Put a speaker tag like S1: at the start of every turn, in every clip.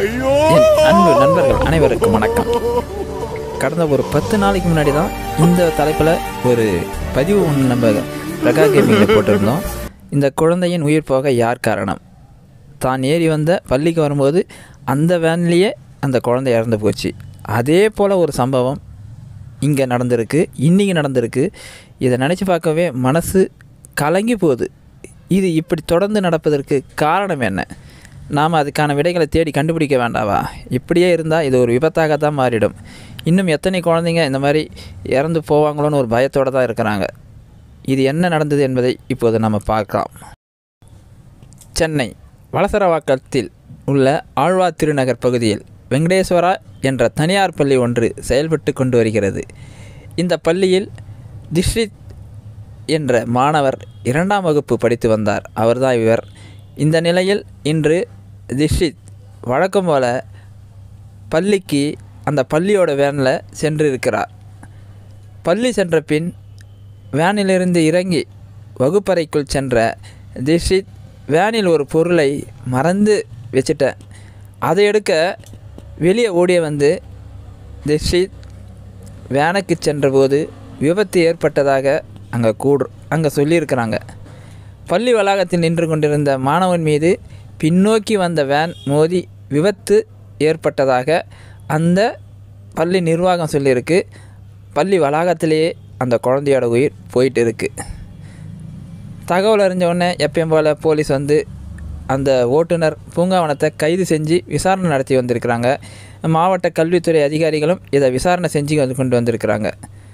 S1: என் அன்பு நண்பர்கள் அனைவருக்கும் வணக்கம். கடந்த ஒரு 10 நாளைக்கு முன்னாடி தான் இந்த தலைப்பில் ஒரு பதிவு ஒன்று நம்ம பிரகா கேமிங்கில் போட்டிருந்தோம். இந்த குழந்தையின் உயிர் போக யார் காரணம்? தான் ஏறி வந்த பள்ளிக்கு வரும்போது அந்த வேன்லேயே அந்த குழந்தை இறந்து போச்சு. அதே போல் ஒரு சம்பவம் இங்கே நடந்திருக்கு, இன்றைக்கி நடந்திருக்கு. இதை நினச்சி பார்க்கவே மனசு கலங்கி போகுது. இது இப்படி தொடர்ந்து நடப்பதற்கு காரணம் என்ன? நாம் அதுக்கான விடைகளை தேடி கண்டுபிடிக்க வேண்டாவா? இப்படியே இருந்தால் இது ஒரு விபத்தாக தான் மாறிடும். இன்னும் எத்தனை குழந்தைங்க இந்த மாதிரி இறந்து போவாங்களோன்னு ஒரு பயத்தோடு தான் இருக்கிறாங்க. இது என்ன நடந்தது என்பதை இப்போது நம்ம பார்க்கலாம். சென்னை வலசரவாக்கத்தில் உள்ள ஆழ்வார் திருநகர் பகுதியில் வெங்கடேஸ்வரா என்ற தனியார் பள்ளி ஒன்று செயல்பட்டு கொண்டு வருகிறது. இந்த பள்ளியில் திஷ்ரித் என்ற மாணவர் 2ஆம் வகுப்பு படித்து வந்தார். அவர்தான் இவர். இந்த நிலையில் இன்று திஷ்ரித் வழக்கம் போல பள்ளிக்கு அந்த பள்ளியோட வேனில் சென்றிருக்கிறார். பள்ளி சென்ற பின் வேனிலிருந்து இறங்கி வகுப்பறைக்குள் சென்ற திஷ்ரித் வேனில் ஒரு பொருளை மறந்து வச்சுட்டேன், அதை எடுக்க வெளியே ஓடிய வந்து திஷ்ரித் வேனுக்கு சென்றபோது விபத்து ஏற்பட்டதாக அங்கே சொல்லியிருக்கிறாங்க. பள்ளி வளாகத்தில் நின்று கொண்டிருந்த மாணவன் மீது பின்னோக்கி வந்த வேன் மோதி விபத்து ஏற்பட்டதாக அந்த பள்ளி நிர்வாகம் சொல்லியிருக்கு. பள்ளி வளாகத்திலேயே அந்த குழந்தையோட உயிர் போயிட்டு இருக்குது. தகவல் அறிஞ்ச உடனே எப்பயும் போல் போலீஸ் வந்து அந்த ஓட்டுநர் பூங்காவனத்தை கைது செஞ்சு விசாரணை நடத்தி வந்திருக்கிறாங்க. மாவட்ட கல்வித்துறை அதிகாரிகளும் இதை விசாரணை செஞ்சு கொண்டு வந்திருக்கிறாங்க.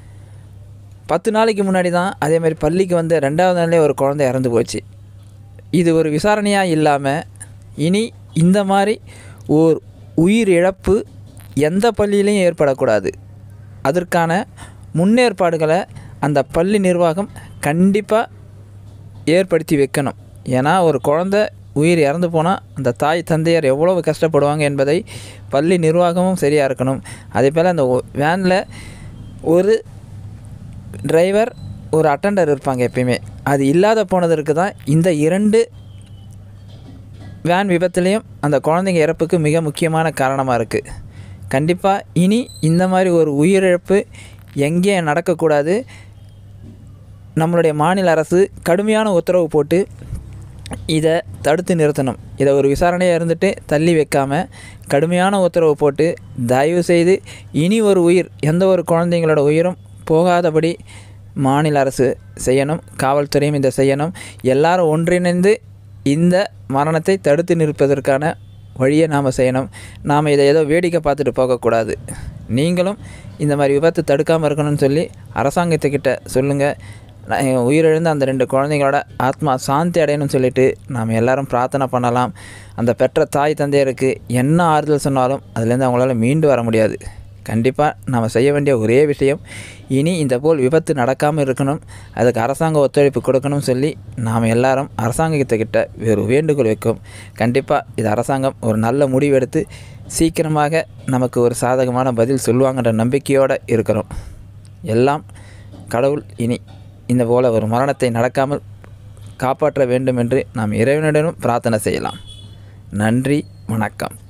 S1: 10 நாளைக்கு முன்னாடி தான் அதேமாதிரி பள்ளிக்கு வந்து 2வது நாளே ஒரு குழந்தை இறந்து போச்சு. இது ஒரு விசாரணையாக இல்லாமல் இனி இந்த மாதிரி ஓர் உயிர் இழப்பு எந்த பள்ளியிலையும் ஏற்படக்கூடாது. அதற்கான முன்னேற்பாடுகளை அந்த பள்ளி நிர்வாகம் கண்டிப்பாக ஏற்படுத்தி வைக்கணும். ஏன்னா ஒரு குழந்தை உயிர் இறந்து போனால் அந்த தாய் தந்தையர் எவ்வளவு கஷ்டப்படுவாங்க என்பதை பள்ளி நிர்வாகமும் சரியாக இருக்கணும். அதே போல் அந்த வேனில் ஒரு டிரைவர் ஒரு அட்டெண்டர் இருப்பாங்க எப்பயுமே. அது இல்லாத போனதற்கு தான் இந்த 2 வேன் விபத்துலேயும் அந்த குழந்தைங்க இறப்புக்கு மிக முக்கியமான காரணமாக இருக்குது. கண்டிப்பாக இனி இந்த மாதிரி ஒரு உயிரிழப்பு எங்கேயும் நடக்கக்கூடாது. நம்மளுடைய மாநில அரசு கடுமையான உத்தரவு போட்டு இதை தடுத்து நிறுத்தணும். இதை ஒரு விசாரணையாக இருந்துட்டு தள்ளி வைக்காமல் கடுமையான உத்தரவு போட்டு தயவு செய்து இனி ஒரு உயிர், எந்த ஒரு குழந்தைங்களோட உயிரும் போகாதபடி மாநில அரசு செய்யணும், காவல்துறையும் இதை செய்யணும். எல்லாரும் ஒன்றிணைந்து இந்த மரணத்தை தடுத்து நிற்பதற்கான வழியை நாம் செய்யணும். நாம் இதை ஏதோ வேடிக்கை பார்த்துட்டு போகக்கூடாது. நீங்களும் இந்த மாதிரி விபத்து தடுக்காமல் இருக்கணும்னு சொல்லி அரசாங்கத்துக்கிட்ட சொல்லுங்கள். உயிரிழந்த அந்த 2 குழந்தைங்களோட ஆத்மா சாந்தி அடையணும்னு சொல்லிட்டு நாம் எல்லோரும் பிரார்த்தனை பண்ணலாம். அந்த பெற்ற தாய் தந்தையருக்கு என்ன ஆறுதல் சொன்னாலும் அதுலேருந்து அவங்களால மீண்டு வர முடியாது. கண்டிப்பாக நாம் செய்ய வேண்டிய ஒரே விஷயம், இனி இந்த போல் விபத்து நடக்காமல் இருக்கணும், அதுக்கு அரசாங்க ஒத்துழைப்பு கொடுக்கணும்னு சொல்லி நாம் எல்லாரும் அரசாங்கத்துக்கிட்ட ஒரு வேண்டுகோள் வைக்கும். கண்டிப்பாக இது அரசாங்கம் ஒரு நல்ல முடிவெடுத்து சீக்கிரமாக நமக்கு ஒரு சாதகமான பதில் சொல்லுவாங்கன்ற நம்பிக்கையோடு இருக்கிறோம். எல்லாம் கடவுள் இனி இந்த போல் ஒரு மரணத்தை நடக்காமல் காப்பாற்ற வேண்டும் என்று நாம் இறைவனிடமும் பிரார்த்தனை செய்யலாம். நன்றி, வணக்கம்.